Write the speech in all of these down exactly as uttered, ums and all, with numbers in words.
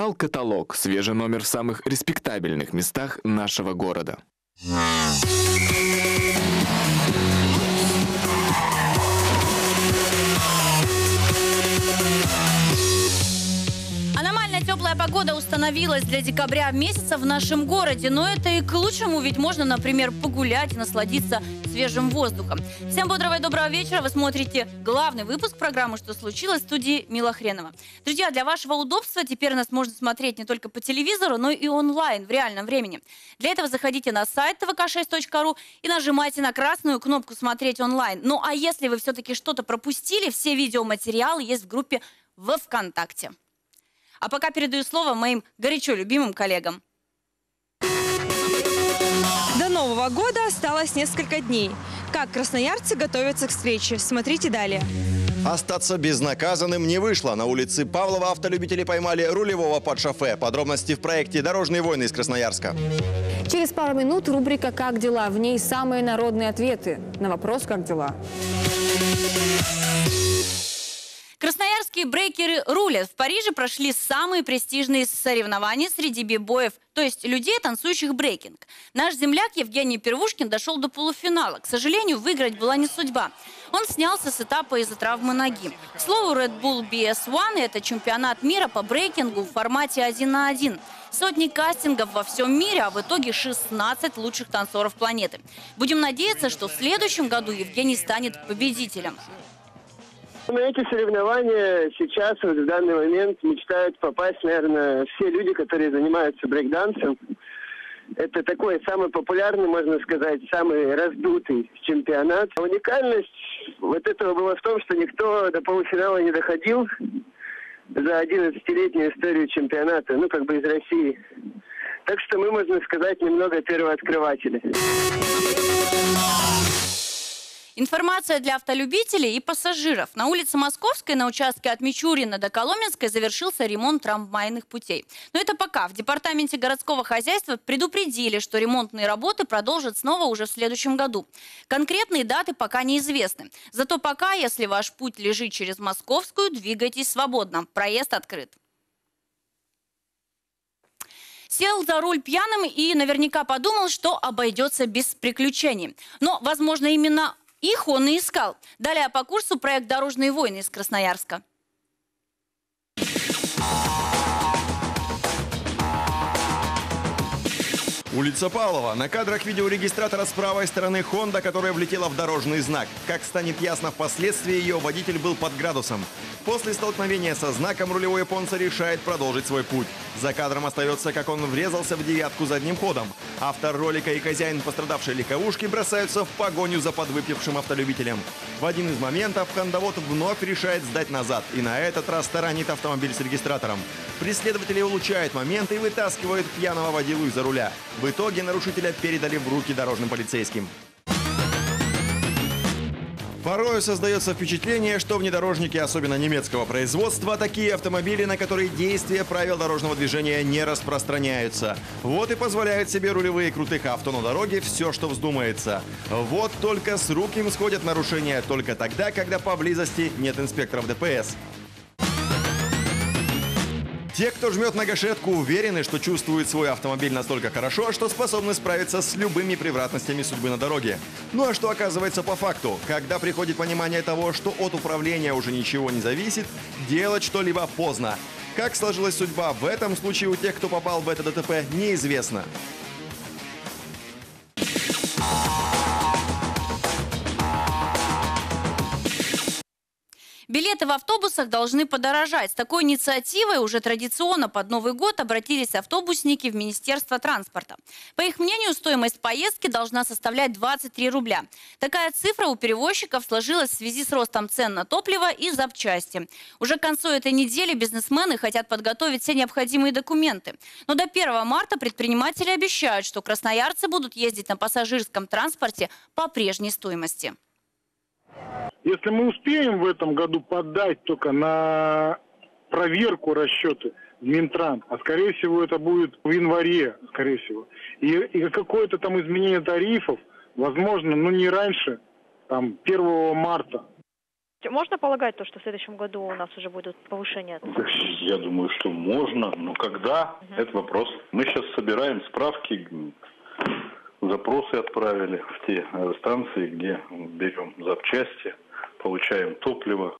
Журнал «Каталог». Свежий номер в самых респектабельных местах нашего города. Теплая погода установилась для декабря месяца в нашем городе, но это и к лучшему, ведь можно, например, погулять и насладиться свежим воздухом. Всем бодрого и доброго вечера. Вы смотрите главный выпуск программы «Что случилось» в студии Мила Хренова. Друзья, для вашего удобства теперь нас можно смотреть не только по телевизору, но и онлайн в реальном времени. Для этого заходите на сайт тэ вэ ка шесть точка ру и нажимайте на красную кнопку «Смотреть онлайн». Ну а если вы все-таки что-то пропустили, все видеоматериалы есть в группе во ВКонтакте. А пока передаю слово моим горячо любимым коллегам. До Нового года осталось несколько дней. Как красноярцы готовятся к встрече? Смотрите далее. Остаться безнаказанным не вышло. На улице Павлова автолюбители поймали рулевого под шофе. Подробности в проекте «Дорожные войны» из Красноярска. Через пару минут рубрика «Как дела?». В ней самые народные ответы на вопрос «Как дела?». Красноярские брейкеры рулят. В Париже прошли самые престижные соревнования среди бибоев, то есть людей, танцующих брейкинг. Наш земляк Евгений Первушкин дошел до полуфинала. К сожалению, выиграть была не судьба. Он снялся с этапа из-за травмы ноги. К слову, Red Bull би эс один – это чемпионат мира по брейкингу в формате один на один. Сотни кастингов во всем мире, а в итоге шестнадцать лучших танцоров планеты. Будем надеяться, что в следующем году Евгений станет победителем. На эти соревнования сейчас, вот в данный момент, мечтают попасть, наверное, все люди, которые занимаются брейкдансом. Это такой самый популярный, можно сказать, самый раздутый чемпионат. Уникальность вот этого была в том, что никто до полуфинала не доходил за одиннадцатилетнюю историю чемпионата, ну, как бы из России. Так что мы, можно сказать, немного первооткрыватели. Информация для автолюбителей и пассажиров. На улице Московской, на участке от Мичурина до Коломенской завершился ремонт трамвайных путей. Но это пока. В департаменте городского хозяйства предупредили, что ремонтные работы продолжат снова уже в следующем году. Конкретные даты пока неизвестны. Зато пока, если ваш путь лежит через Московскую, двигайтесь свободно. Проезд открыт. Сел за руль пьяным и наверняка подумал, что обойдется без приключений. Но, возможно, именно их он и искал. Далее по курсу проект «Дорожные войны» из Красноярска. Улица Павлова. На кадрах видеорегистратора с правой стороны Honda, которая влетела в дорожный знак. Как станет ясно впоследствии, ее водитель был под градусом. После столкновения со знаком рулевой японца решает продолжить свой путь. За кадром остается, как он врезался в девятку задним ходом. Автор ролика и хозяин пострадавшей легковушки бросаются в погоню за подвыпившим автолюбителем. В один из моментов хондовод вновь решает сдать назад. И на этот раз таранит автомобиль с регистратором. Преследователи улучшают момент и вытаскивают пьяного водилу из-за руля. В итоге нарушителя передали в руки дорожным полицейским. Порою создается впечатление, что внедорожники, особенно немецкого производства, такие автомобили, на которые действия правил дорожного движения не распространяются. Вот и позволяют себе рулевые крутых авто на дороге все, что вздумается. Вот только с рук им сходят нарушения только тогда, когда поблизости нет инспекторов дэ пэ эс. Те, кто жмет на гашетку, уверены, что чувствуют свой автомобиль настолько хорошо, что способны справиться с любыми превратностями судьбы на дороге. Ну а что оказывается по факту? Когда приходит понимание того, что от управления уже ничего не зависит, делать что-либо поздно. Как сложилась судьба в этом случае у тех, кто попал в это дэ тэ пэ, неизвестно. Билеты в автобусах должны подорожать. С такой инициативой уже традиционно под Новый год обратились автобусники в Министерство транспорта. По их мнению, стоимость поездки должна составлять двадцать три рубля. Такая цифра у перевозчиков сложилась в связи с ростом цен на топливо и запчасти. Уже к концу этой недели бизнесмены хотят подготовить все необходимые документы. Но до первого марта предприниматели обещают, что красноярцы будут ездить на пассажирском транспорте по прежней стоимости. Если мы успеем в этом году подать только на проверку расчеты в Минтранс, а скорее всего это будет в январе, скорее всего, и, и какое-то там изменение тарифов, возможно, но не раньше, там, первого марта. Можно полагать то, что в следующем году у нас уже будут повышения? Я думаю, что можно, но когда, угу. это вопрос. Мы сейчас собираем справки, запросы отправили в те станции, где берем запчасти, получаем топливо.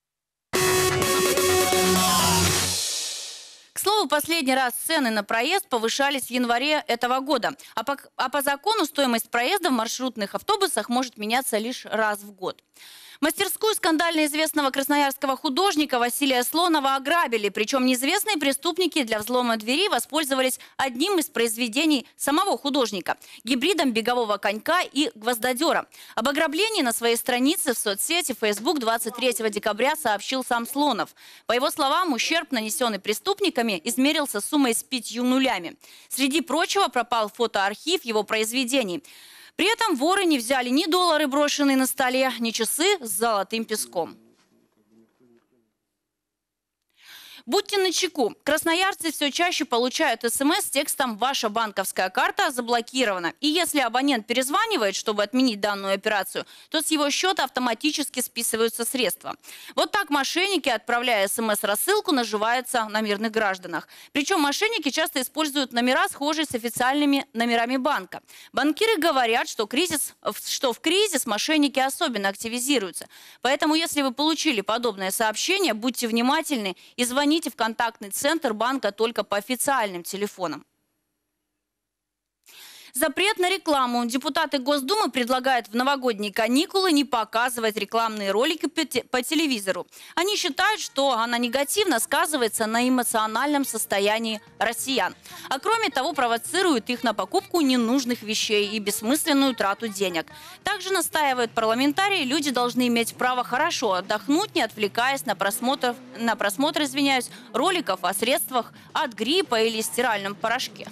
К слову, последний раз цены на проезд повышались в январе этого года. А по, а по закону стоимость проезда в маршрутных автобусах может меняться лишь раз в год. Мастерскую скандально известного красноярского художника Василия Слонова ограбили. Причем неизвестные преступники для взлома двери воспользовались одним из произведений самого художника – гибридом бегового конька и гвоздодера. Об ограблении на своей странице в соцсети Facebook двадцать третьего декабря сообщил сам Слонов. По его словам, ущерб, нанесенный преступниками, измерился суммой с пятью нулями. Среди прочего пропал фотоархив его произведений. При этом воры не взяли ни доллары, брошенные на столе, ни часы с золотым песком. Будьте начеку. Красноярцы все чаще получают смс с текстом «Ваша банковская карта заблокирована». И если абонент перезванивает, чтобы отменить данную операцию, то с его счета автоматически списываются средства. Вот так мошенники, отправляя смс-рассылку, наживаются на мирных гражданах. Причем мошенники часто используют номера, схожие с официальными номерами банка. Банкиры говорят, что, кризис, что в кризис мошенники особенно активизируются. Поэтому, если вы получили подобное сообщение, будьте внимательны и звоните в контактный центр банка только по официальным телефонам. Запрет на рекламу. Депутаты Госдумы предлагают в новогодние каникулы не показывать рекламные ролики по телевизору. Они считают, что она негативно сказывается на эмоциональном состоянии россиян. А кроме того, провоцирует их на покупку ненужных вещей и бессмысленную трату денег. Также настаивают парламентарии, люди должны иметь право хорошо отдохнуть, не отвлекаясь на просмотр, на просмотр, извиняюсь, роликов о средствах от гриппа или стиральном порошке.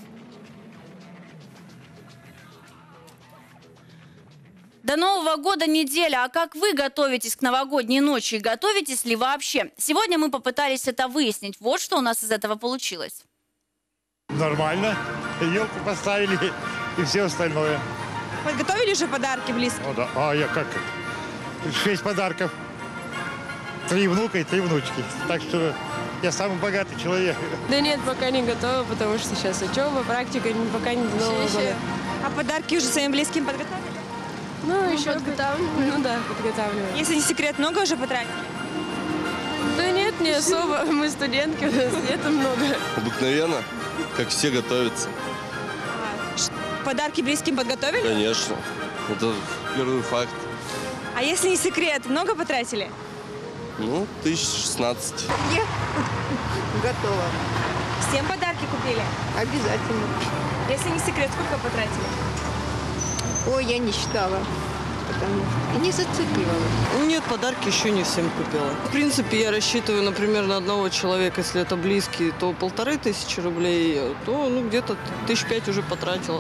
До Нового года неделя. А как вы готовитесь к новогодней ночи? Готовитесь ли вообще? Сегодня мы попытались это выяснить. Вот что у нас из этого получилось. Нормально. Елку поставили и все остальное. Подготовили же подарки близко? О, да. А я как? Шесть подарков. Три внука и три внучки. Так что я самый богатый человек. Да нет, пока не готова, потому что сейчас учеба, практика, пока не до Нового года. А подарки уже своим близким подготовили? Ну, ну еще подготавливаю. Ну да, подготавливаю. Если не секрет, много уже потратили? Да нет, не особо. Мы студентки, у нас это много. Обыкновенно, как все готовятся. А, подарки близким подготовили? Конечно. Это первый факт. А если не секрет, много потратили? Ну, тысяч шестнадцать. Я готова. Всем подарки купили? Обязательно. Если не секрет, сколько потратили? Ой, я не считала, потому что не зацепила. Нет, подарки еще не всем купила. В принципе, я рассчитываю, например, на одного человека, если это близкий, то полторы тысячи рублей, то ну, где-то тысяч пять уже потратила.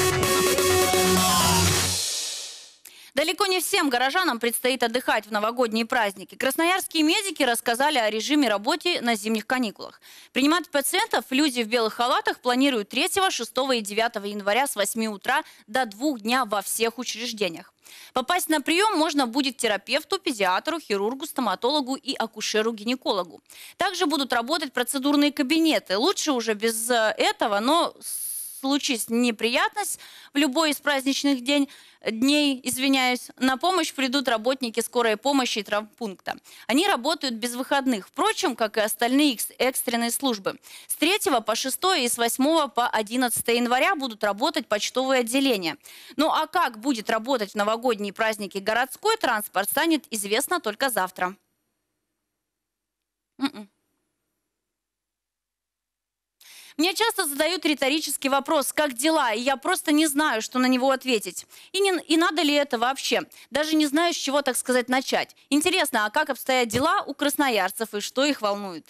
Далеко не всем горожанам предстоит отдыхать в новогодние праздники. Красноярские медики рассказали о режиме работы на зимних каникулах. Принимать пациентов люди в белых халатах планируют третьего, шестого и девятого января с восьми утра до двух дня во всех учреждениях. Попасть на прием можно будет к терапевту, педиатру, хирургу, стоматологу и акушеру-гинекологу. Также будут работать процедурные кабинеты. Лучше уже без этого, но случись неприятность в любой из праздничных день, дней, извиняюсь, на помощь придут работники скорой помощи и травмпункта. Они работают без выходных, впрочем, как и остальные экстренные службы. С третьего по шестое и с восьмого по одиннадцатое января будут работать почтовые отделения. Ну а как будет работать в новогодние праздники городской транспорт, станет известно только завтра. М-м. Мне часто задают риторический вопрос «как дела?», и я просто не знаю, что на него ответить. И, не, и надо ли это вообще? Даже не знаю, с чего, так сказать, начать. Интересно, а как обстоят дела у красноярцев и что их волнует?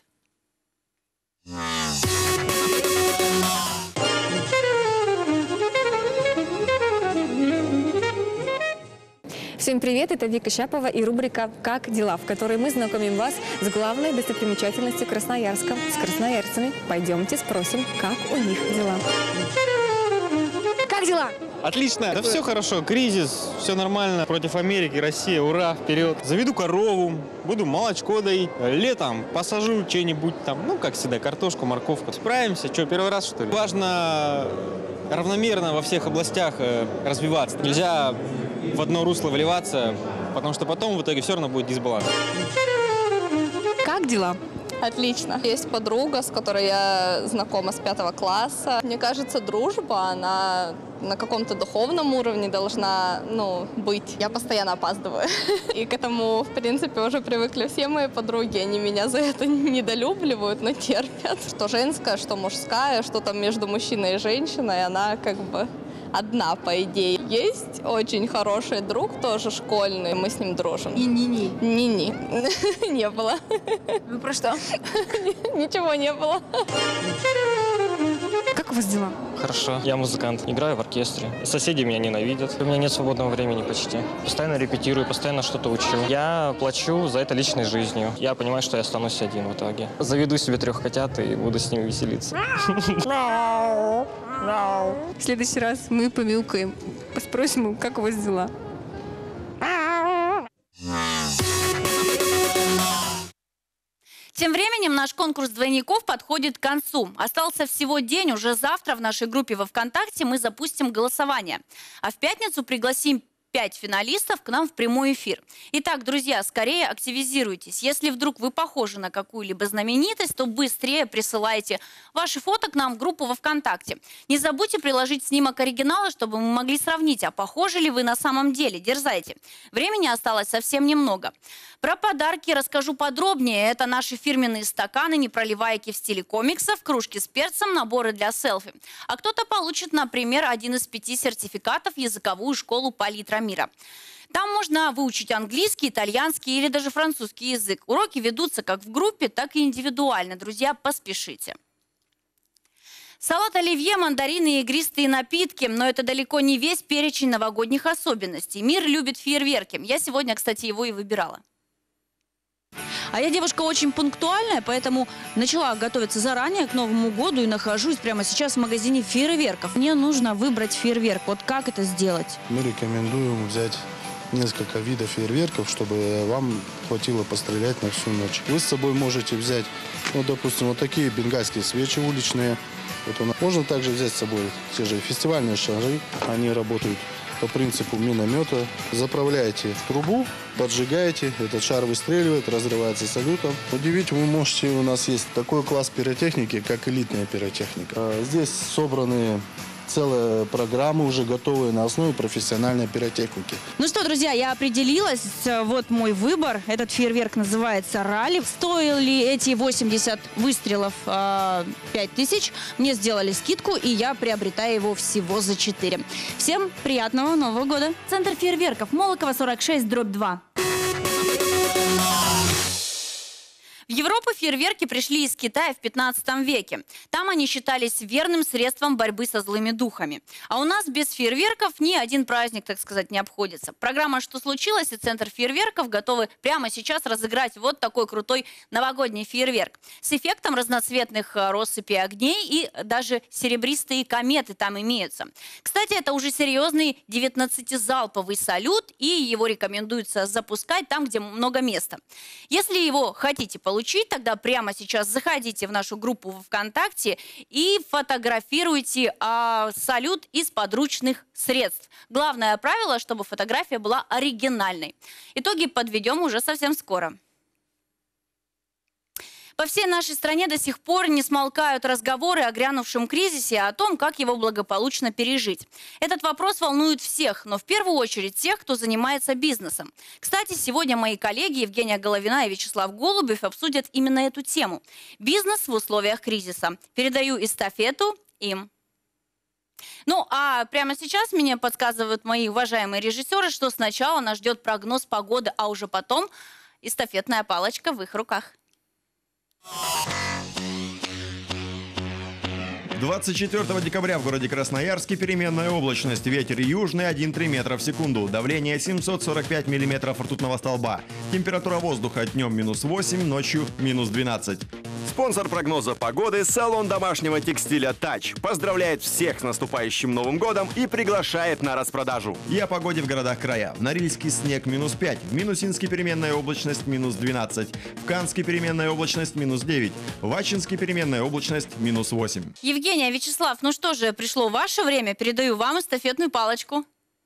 Всем привет, это Вика Щапова и рубрика «Как дела?», в которой мы знакомим вас с главной достопримечательностью Красноярска, с красноярцами. Пойдемте спросим, как у них дела. Как дела? Отлично. Да все хорошо. Кризис, все нормально. Против Америки, Россия, ура, вперед. Заведу корову, буду молочко доить. Летом посажу что-нибудь там, ну, как всегда, картошку, морковку. Справимся. Что, первый раз, что ли? Важно равномерно во всех областях э, развиваться. Нельзя в одно русло вливаться, потому что потом в итоге все равно будет дисбаланс. Как дела? Отлично. Есть подруга, с которой я знакома с пятого класса. Мне кажется, дружба, она на каком-то духовном уровне должна, ну, быть. Я постоянно опаздываю. И к этому, в принципе, уже привыкли все мои подруги. Они меня за это недолюбливают, но терпят. Что женская, что мужская, что там между мужчиной и женщиной, она как бы одна, по идее. Есть очень хороший друг, тоже школьный, мы с ним дружим. И Ни-Ни? Ни-Ни. Не было. Вы про что? Ничего не было. Как у вас дела? Хорошо. Я музыкант, играю в оркестре. Соседи меня ненавидят. У меня нет свободного времени почти. Постоянно репетирую, постоянно что-то учу. Я плачу за это личной жизнью. Я понимаю, что я останусь один в итоге. Заведу себе трех котят и буду с ними веселиться. В следующий раз мы помилкаем. Спросим, как у вас дела. Тем временем наш конкурс двойников подходит к концу. Остался всего день, уже завтра в нашей группе во ВКонтакте мы запустим голосование. А в пятницу пригласим пять финалистов к нам в прямой эфир. Итак, друзья, скорее активизируйтесь. Если вдруг вы похожи на какую-либо знаменитость, то быстрее присылайте ваши фото к нам в группу во ВКонтакте. Не забудьте приложить снимок оригинала, чтобы мы могли сравнить, а похожи ли вы на самом деле. Дерзайте. Времени осталось совсем немного. Про подарки расскажу подробнее. Это наши фирменные стаканы, непроливайки в стиле комиксов, кружки с перцем, наборы для селфи. А кто-то получит, например, один из пяти сертификатов в языковую школу «Палитра мира». Там можно выучить английский, итальянский или даже французский язык. Уроки ведутся как в группе, так и индивидуально. Друзья, поспешите. Салат оливье, мандарины и игристые напитки. Но это далеко не весь перечень новогодних особенностей. Мир любит фейерверки. Я сегодня, кстати, его и выбирала. А я девушка очень пунктуальная, поэтому начала готовиться заранее к Новому году и нахожусь прямо сейчас в магазине фейерверков. Мне нужно выбрать фейерверк. Вот как это сделать? Мы рекомендуем взять несколько видов фейерверков, чтобы вам хватило пострелять на всю ночь. Вы с собой можете взять, ну, допустим, вот такие бенгальские свечи уличные. Вот у нас. Можно также взять с собой те же фестивальные шары. Они работают по принципу миномета. Заправляете трубу, поджигаете, этот шар выстреливает, разрывается салютом. Удивить вы можете, у нас есть такой класс пиротехники, как элитная пиротехника. Здесь собраны целые программы, уже готовые на основе профессиональной пиротехники. Ну что, друзья, я определилась. Вот мой выбор. Этот фейерверк называется «Ралли». Стоили эти восемьдесят выстрелов э, пять тысяч. Мне сделали скидку, и я приобретаю его всего за четыре. Всем приятного Нового года. Центр фейерверков. Молокова, сорок шесть, дробь два. В Европу фейерверки пришли из Китая в пятнадцатом веке. Там они считались верным средством борьбы со злыми духами. А у нас без фейерверков ни один праздник, так сказать, не обходится. Программа «Что случилось?» и Центр фейерверков готовы прямо сейчас разыграть вот такой крутой новогодний фейерверк. С эффектом разноцветных россыпей огней и даже серебристые кометы там имеются. Кстати, это уже серьезный девятнадцатизалповый салют, и его рекомендуется запускать там, где много места. Если его хотите получить, тогда прямо сейчас заходите в нашу группу в ВКонтакте и фотографируйте а, салют из подручных средств. Главное правило, чтобы фотография была оригинальной. Итоги подведем уже совсем скоро. По всей нашей стране до сих пор не смолкают разговоры о грянувшем кризисе и о том, как его благополучно пережить. Этот вопрос волнует всех, но в первую очередь тех, кто занимается бизнесом. Кстати, сегодня мои коллеги Евгения Головина и Вячеслав Голубев обсудят именно эту тему. Бизнес в условиях кризиса. Передаю эстафету им. Ну, а прямо сейчас мне подсказывают мои уважаемые режиссеры, что сначала нас ждет прогноз погоды, а уже потом эстафетная палочка в их руках. двадцать четвёртого декабря в городе Красноярске переменная облачность. Ветер южный один и три метра в секунду. Давление семьсот сорок пять миллиметров ртутного столба. Температура воздуха днем минус восемь, ночью минус двенадцать. Спонсор прогноза погоды – салон домашнего текстиля «Тач». Поздравляет всех с наступающим Новым годом и приглашает на распродажу. И о погоде в городах края. В Норильске снег минус пять, в Минусинске переменная облачность минус двенадцать, в Канске переменная облачность минус девять, в Ачинске переменная облачность минус восемь. Евгения, Вячеслав, ну что же, пришло ваше время. Передаю вам эстафетную палочку.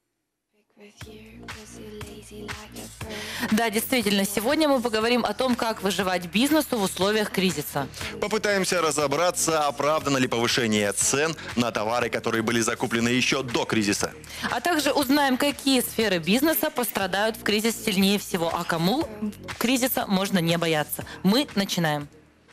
Да, действительно, сегодня мы поговорим о том, как выживать бизнесу в условиях кризиса. Попытаемся разобраться, оправдано ли повышение цен на товары, которые были закуплены еще до кризиса. А также узнаем, какие сферы бизнеса пострадают в кризис сильнее всего, а кому кризиса можно не бояться. Мы начинаем.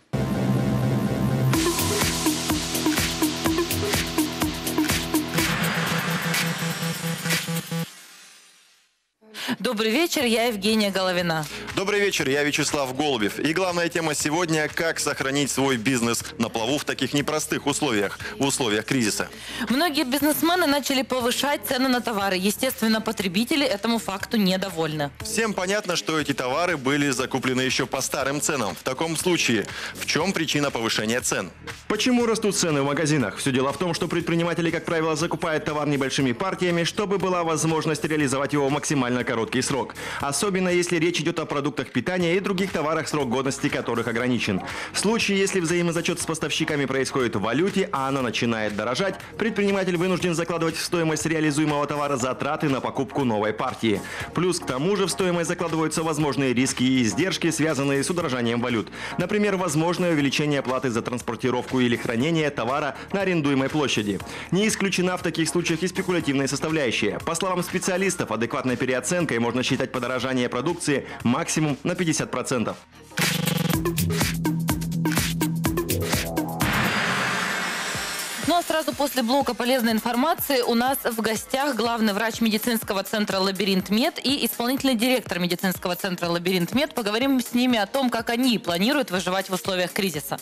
Добрый вечер, я Евгения Головина. Добрый вечер, я Вячеслав Голубев. И главная тема сегодня – как сохранить свой бизнес на плаву в таких непростых условиях, в условиях кризиса. Многие бизнесмены начали повышать цены на товары. Естественно, потребители этому факту недовольны. Всем понятно, что эти товары были закуплены еще по старым ценам. В таком случае, в чем причина повышения цен? Почему растут цены в магазинах? Все дело в том, что предприниматели, как правило, закупают товар небольшими партиями, чтобы была возможность реализовать его в максимально короткий срок. Особенно если речь идет о продуктах питания и других товарах, срок годности которых ограничен. В случае, если взаимозачет с поставщиками происходит в валюте, а она начинает дорожать, предприниматель вынужден закладывать в стоимость реализуемого товара затраты на покупку новой партии. Плюс к тому же в стоимость закладываются возможные риски и издержки, связанные с удорожанием валют. Например, возможное увеличение платы за транспортировку или хранение товара на арендуемой площади. Не исключена в таких случаях и спекулятивная составляющая. По словам специалистов, адекватной переоценкой можно считать подорожание продукции максимум на пятьдесят процентов. Ну а сразу после блока полезной информации у нас в гостях главный врач медицинского центра «Лабиринт Мед» и исполнительный директор медицинского центра «Лабиринт Мед». Поговорим с ними о том, как они планируют выживать в условиях кризиса.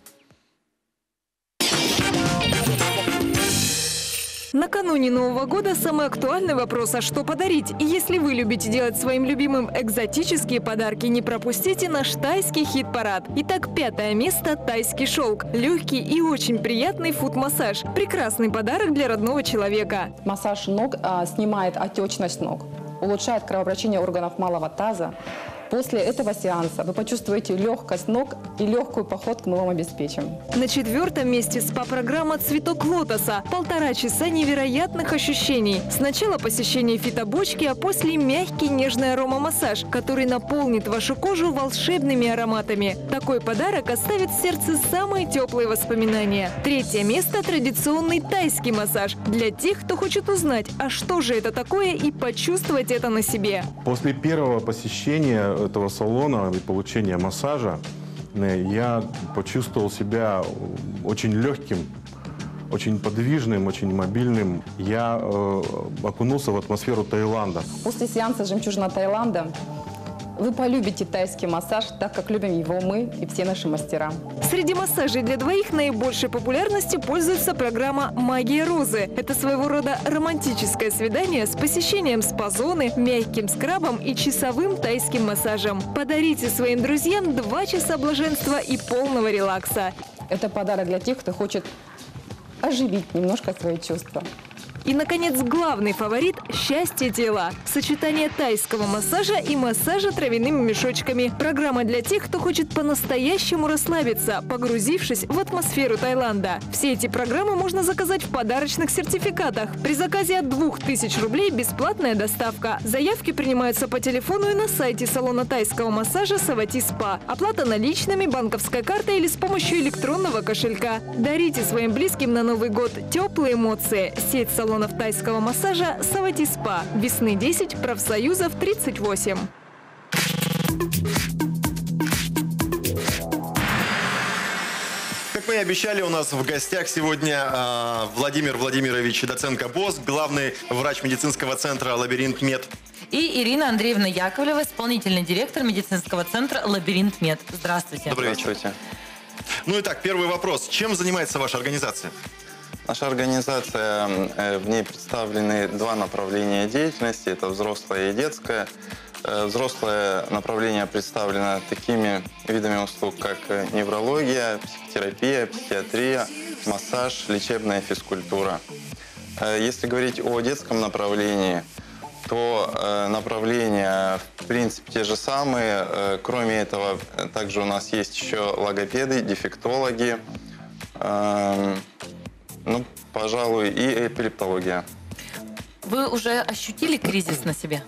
Накануне Нового года самый актуальный вопрос – а что подарить? И если вы любите делать своим любимым экзотические подарки, не пропустите наш тайский хит-парад. Итак, пятое место – тайский шелк. Легкий и очень приятный фут-массаж. Прекрасный подарок для родного человека. Массаж ног а, снимает отечность ног, улучшает кровообращение органов малого таза. После этого сеанса вы почувствуете легкость ног и легкую походку мы вам обеспечим. На четвертом месте СПА-программа «Цветок лотоса». Полтора часа невероятных ощущений. Сначала посещение фитобочки, а после мягкий нежный аромамассаж, который наполнит вашу кожу волшебными ароматами. Такой подарок оставит в сердце самые теплые воспоминания. Третье место – традиционный тайский массаж. Для тех, кто хочет узнать, а что же это такое, и почувствовать это на себе. После первого посещения этого салона и получения массажа я почувствовал себя очень легким, очень подвижным, очень мобильным. Я э, окунулся в атмосферу Таиланда. После сеанса «Жемчужина Таиланда» вы полюбите тайский массаж, так как любим его мы и все наши мастера. Среди массажей для двоих наибольшей популярностью пользуется программа «Магия розы». Это своего рода романтическое свидание с посещением спа-зоны, мягким скрабом и часовым тайским массажем. Подарите своим друзьям два часа блаженства и полного релакса. Это подарок для тех, кто хочет оживить немножко свои чувства. И, наконец, главный фаворит – счастье тела. Сочетание тайского массажа и массажа травяными мешочками. Программа для тех, кто хочет по-настоящему расслабиться, погрузившись в атмосферу Таиланда. Все эти программы можно заказать в подарочных сертификатах. При заказе от двух тысяч рублей бесплатная доставка. Заявки принимаются по телефону и на сайте салона тайского массажа «Савати Спа». Оплата наличными, банковской картой или с помощью электронного кошелька. Дарите своим близким на Новый год теплые эмоции. Сеть салонов салонов тайского массажа «Савати Спа». Весны десять, профсоюзов тридцать восемь. Как мы и обещали, у нас в гостях сегодня э, Владимир Владимирович Доценко-Босс, главный врач медицинского центра «Лабиринт Мед». И Ирина Андреевна Яковлева, исполнительный директор медицинского центра «Лабиринт Мед». Здравствуйте. Добрый вечер. Ну и так, первый вопрос. Чем занимается ваша организация? Наша организация, в ней представлены два направления деятельности. Это взрослая и детская. Взрослое направление представлено такими видами услуг, как неврология, психотерапия, психиатрия, массаж, лечебная физкультура. Если говорить о детском направлении, то направления, в принципе, те же самые. Кроме этого, также у нас есть еще логопеды, дефектологи, ну, пожалуй, и эпилептология. Вы уже ощутили кризис на себе?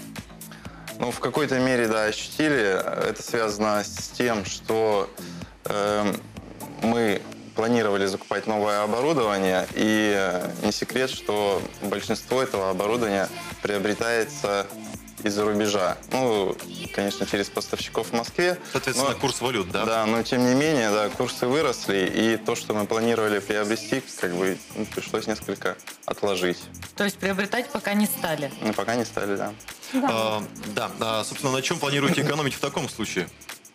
Ну, в какой-то мере, да, ощутили. Это связано с тем, что э, мы планировали закупать новое оборудование, и не секрет, что большинство этого оборудования приобретается из-за рубежа. Ну, конечно, через поставщиков в Москве. Соответственно, но, курс валют, да? Да, но тем не менее, да, курсы выросли, и то, что мы планировали приобрести, как бы ну, пришлось несколько отложить. То есть приобретать пока не стали? Ну, пока не стали, да. Да. А, да. А, собственно, на чем планируете экономить в таком случае?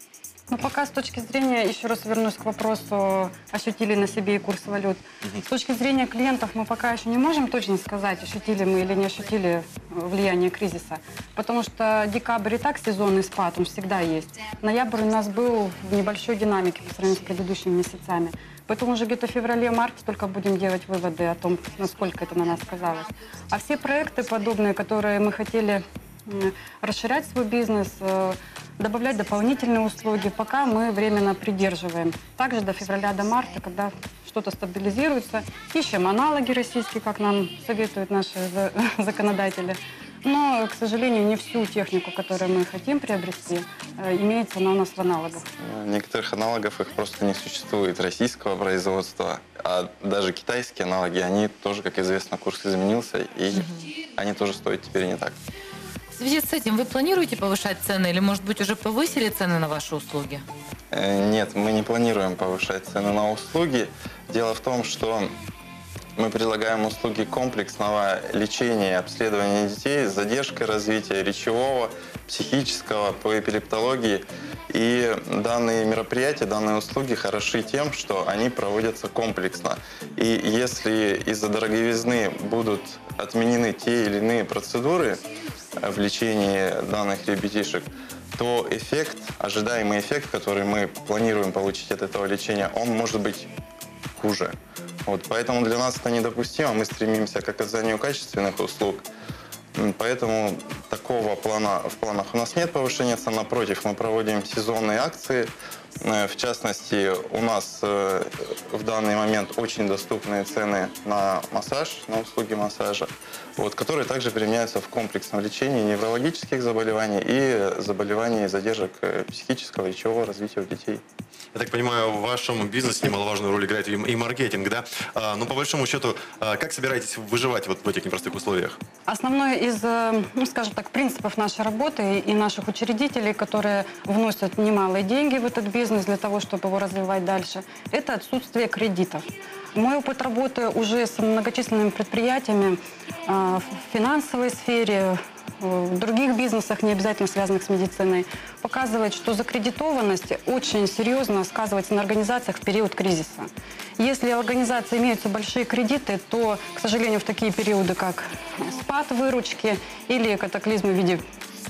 Ну, пока с точки зрения, еще раз вернусь к вопросу, ощутили на себе и курс валют. Угу. С точки зрения клиентов мы пока еще не можем точно сказать, ощутили мы или не ощутили влияние кризиса. Потому что декабрь и так сезонный спад, он всегда есть. Ноябрь у нас был в небольшой динамике по сравнению с предыдущими месяцами. Поэтому уже где-то в феврале-марте только будем делать выводы о том, насколько это на нас сказалось. А все проекты подобные, которые мы хотели расширять свой бизнес, добавлять дополнительные услуги, пока мы временно придерживаем. Также до февраля, до марта, когда что-то стабилизируется, ищем аналоги российские, как нам советуют наши законодатели. Но, к сожалению, не всю технику, которую мы хотим приобрести, имеется она у нас в аналогах. Некоторых аналогов их просто не существует российского производства, а даже китайские аналоги, они тоже, как известно, курс изменился, и угу. они тоже стоят теперь не так. В связи с этим вы планируете повышать цены или, может быть, уже повысили цены на ваши услуги? Нет, мы не планируем повышать цены на услуги. Дело в том, что мы предлагаем услуги комплексного лечения и обследования детей с задержкой развития речевого, психического, по эпилептологии. И данные мероприятия, данные услуги хороши тем, что они проводятся комплексно. И если из-за дороговизны будут отменены те или иные процедуры в лечении данных ребятишек, то эффект, ожидаемый эффект, который мы планируем получить от этого лечения, он может быть хуже. Вот, поэтому для нас это недопустимо. Мы стремимся к оказанию качественных услуг. Поэтому такого плана в планах у нас нет повышения цен. Напротив, мы проводим сезонные акции. В частности, у нас в данный момент очень доступные цены на массаж, на услуги массажа, вот, которые также применяются в комплексном лечении неврологических заболеваний и заболеваний и задержек психического и речевого развития у детей. Я так понимаю, в вашем бизнесе немаловажную роль играет и маркетинг, да? А, ну, по большому счету, как собираетесь выживать вот в этих непростых условиях? Основной из, ну, скажем так, принципов нашей работы и наших учредителей, которые вносят немалые деньги в этот бизнес для того, чтобы его развивать дальше, это отсутствие кредитов. Мой опыт работы уже с многочисленными предприятиями в финансовой сфере, в других бизнесах, не обязательно связанных с медициной, показывает, что закредитованность очень серьезно сказывается на организациях в период кризиса. Если у организации имеются большие кредиты, то, к сожалению, в такие периоды, как спад выручки или катаклизмы в виде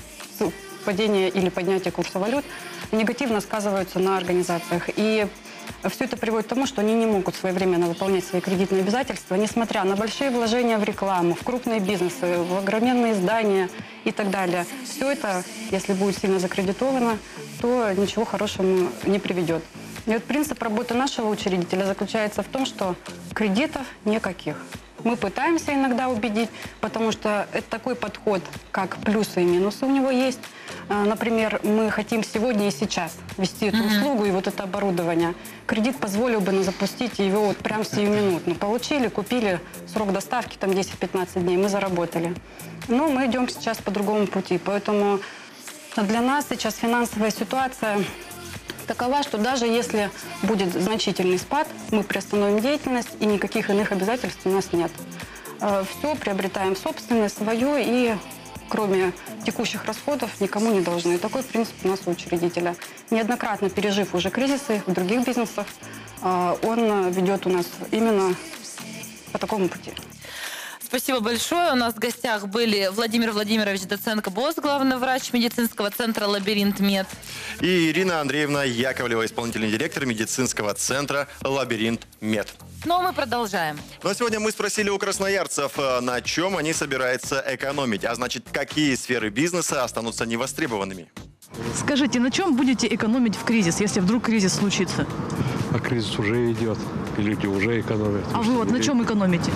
падения или поднятия курса валют, негативно сказываются на организациях. И все это приводит к тому, что они не могут своевременно выполнять свои кредитные обязательства, несмотря на большие вложения в рекламу, в крупные бизнесы, в огроменные здания и так далее. Все это, если будет сильно закредитовано, то ничего хорошего не приведет. И вот принцип работы нашего учредителя заключается в том, что кредитов никаких. Мы пытаемся иногда убедить, потому что это такой подход, как плюсы и минусы у него есть. Например, мы хотим сегодня и сейчас вести эту mm-hmm. услугу и вот это оборудование. Кредит позволил бы нам запустить его вот прямо сиюминутно. Получили, купили, срок доставки там десять-пятнадцать дней, мы заработали. Но мы идем сейчас по другому пути, поэтому для нас сейчас финансовая ситуация такова, что даже если будет значительный спад, мы приостановим деятельность, и никаких иных обязательств у нас нет. Все приобретаем собственное, свое, и кроме текущих расходов никому не должны. И такой принцип у нас у учредителя. Неоднократно пережив уже кризисы в других бизнесах, он ведет у нас именно по такому пути. Спасибо большое. У нас в гостях были Владимир Владимирович Доценко, босс, главный врач медицинского центра «Лабиринт Мед». И Ирина Андреевна Яковлева, исполнительный директор медицинского центра «Лабиринт Мед». Ну а мы продолжаем. Ну а сегодня мы спросили у красноярцев, на чем они собираются экономить. А значит, какие сферы бизнеса останутся невостребованными. Скажите, на чем будете экономить в кризис, если вдруг кризис случится? А кризис уже идет, и люди уже экономят. А вы вот на чем экономите?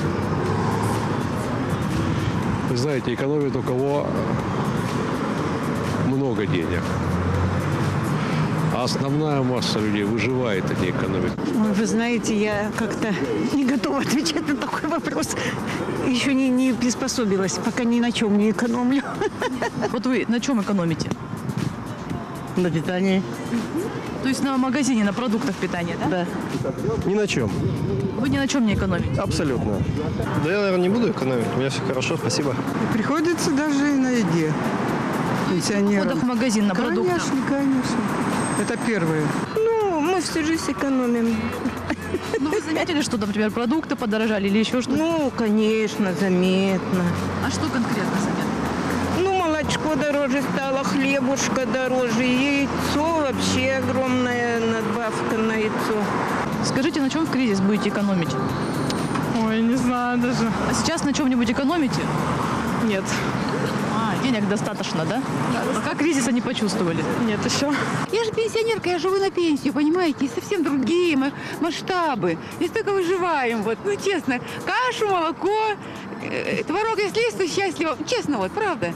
Вы знаете, экономит у кого много денег. А основная масса людей выживает, а не экономит. Ой, вы знаете, я как-то не готова отвечать на такой вопрос. Еще не, не приспособилась, пока ни на чем не экономлю. Вот вы на чем экономите? На питании. То есть на магазине, на продуктах питания, да? Да. Ни на чем. Вы ни на чем не экономите? Абсолютно. Да я, наверное, не буду экономить. У меня все хорошо, спасибо. Приходится даже и на еде. Пенсионерам. В магазин на продукты? Конечно, конечно. Это первое. Ну, мы всю жизнь экономим. Ну, вы заметили, что, например, продукты подорожали или еще что-то? Ну, конечно, заметно. А что конкретно заметно? Ну, молочко дороже стало, хлебушка дороже, яйцо вообще огромная надбавка на яйцо. Скажите, на чем в кризис будете экономить? Ой, не знаю даже. А сейчас на чем-нибудь экономите? Нет. А, денег достаточно, да? Пока кризиса не почувствовали? Нет еще. Я же пенсионерка, я живу на пенсию, понимаете? И совсем другие масштабы. Не столько выживаем, вот, ну честно. Кашу, молоко, э, творог, если есть, то счастливо. Честно, вот, правда.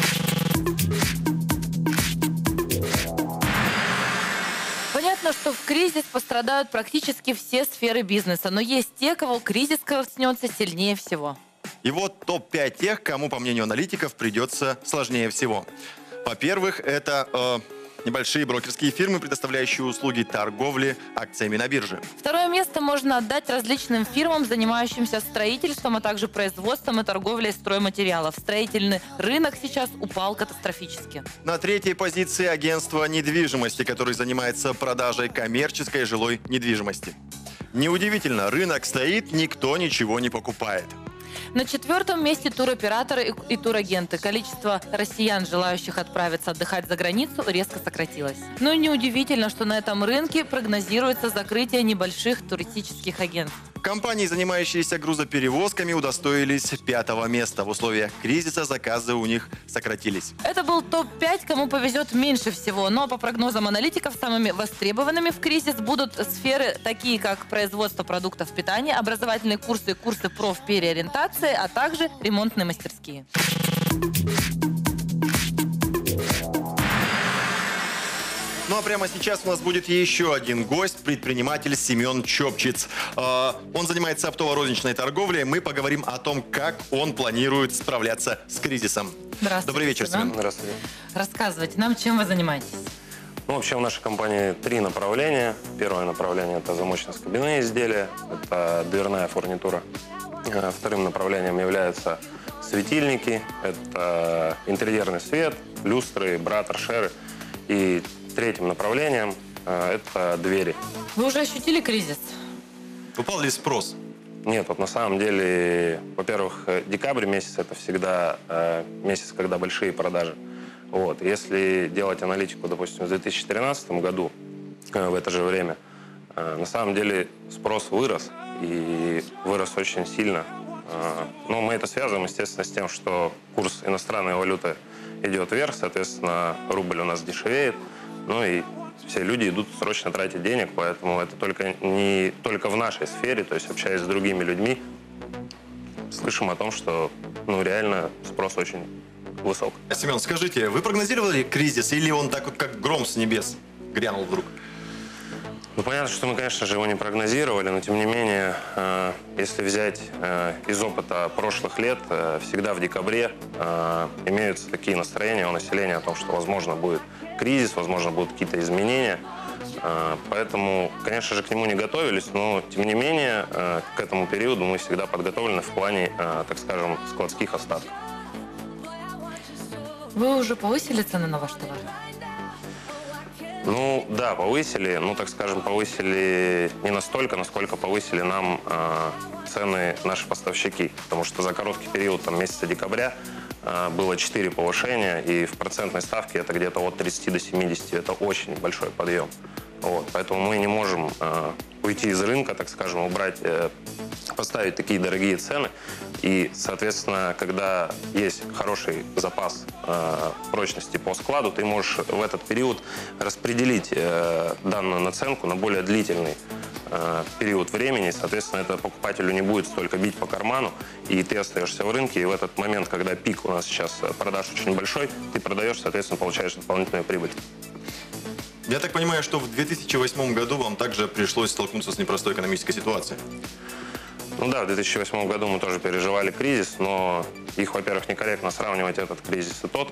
Понятно, что в кризис пострадают практически все сферы бизнеса, но есть те, кого кризис коснется сильнее всего. И вот топ пять тех, кому, по мнению аналитиков, придется сложнее всего. Во-первых, это э, небольшие брокерские фирмы, предоставляющие услуги торговли акциями на бирже. Второе место можно отдать различным фирмам, занимающимся строительством, а также производством и торговлей стройматериалов. Строительный рынок сейчас упал катастрофически. На третьей позиции агентство недвижимости, которое занимается продажей коммерческой жилой недвижимости. Неудивительно, рынок стоит, никто ничего не покупает. На четвертом месте туроператоры и турагенты. Количество россиян, желающих отправиться отдыхать за границу, резко сократилось. Но неудивительно, что на этом рынке прогнозируется закрытие небольших туристических агентств. Компании, занимающиеся грузоперевозками, удостоились пятого места. В условиях кризиса заказы у них сократились. Это был топ пять, кому повезет меньше всего. Но по прогнозам аналитиков, самыми востребованными в кризис будут сферы, такие как производство продуктов питания, образовательные курсы, курсы профпереориентации, а также ремонтные мастерские. Ну а прямо сейчас у нас будет еще один гость, предприниматель Семен Чопчиц. Он занимается оптово-розничной торговлей. Мы поговорим о том, как он планирует справляться с кризисом. Здравствуйте. Добрый вечер, Семен. Здравствуйте. Рассказывайте нам, чем вы занимаетесь. Ну, вообще в нашей компании три направления. Первое направление – это замочно-скобяные изделия, это дверная фурнитура. Вторым направлением являются светильники, это интерьерный свет, люстры, бра, торшеры. И третьим направлением э, это двери. Вы уже ощутили кризис? Упал ли спрос? Нет, вот на самом деле, во-первых, декабрь месяц – это всегда э, месяц, когда большие продажи. Вот. Если делать аналитику, допустим, в две тысячи тринадцатом году, э, в это же время, э, на самом деле спрос вырос, и вырос очень сильно. Э, но мы это связываем, естественно, с тем, что курс иностранной валюты идет вверх, соответственно, рубль у нас дешевеет, ну и все люди идут срочно тратить денег, поэтому это только не только в нашей сфере, то есть общаясь с другими людьми, слышим о том, что ну, реально спрос очень высок. Семен, скажите, вы прогнозировали кризис или он так как гром с небес грянул вдруг? Ну, понятно, что мы, конечно же, его не прогнозировали, но, тем не менее, э, если взять э, из опыта прошлых лет, э, всегда в декабре э, имеются такие настроения у населения о том, что, возможно, будет кризис, возможно, будут какие-то изменения. Э, поэтому, конечно же, к нему не готовились, но, тем не менее, э, к этому периоду мы всегда подготовлены в плане, э, так скажем, складских остатков. Вы уже повысили цены на ваш товар? Ну да, повысили, ну так скажем, повысили не настолько, насколько повысили нам э, цены наши поставщики. Потому что за короткий период там, месяца декабря э, было четыре повышения, и в процентной ставке это где-то от тридцати до семидесяти. Это очень большой подъем. Вот, поэтому мы не можем э, уйти из рынка, так скажем, убрать, э, поставить такие дорогие цены. И, соответственно, когда есть хороший запас э, прочности по складу, ты можешь в этот период распределить э, данную наценку на более длительный э, период времени. Соответственно, это покупателю не будет столько бить по карману, и ты остаешься в рынке. И в этот момент, когда пик у нас сейчас продаж очень большой, ты продаешь, соответственно, получаешь дополнительную прибыль. Я так понимаю, что в две тысячи восьмом году вам также пришлось столкнуться с непростой экономической ситуацией. Ну да, в две тысячи восьмом году мы тоже переживали кризис, но их, во-первых, некорректно сравнивать этот кризис и тот.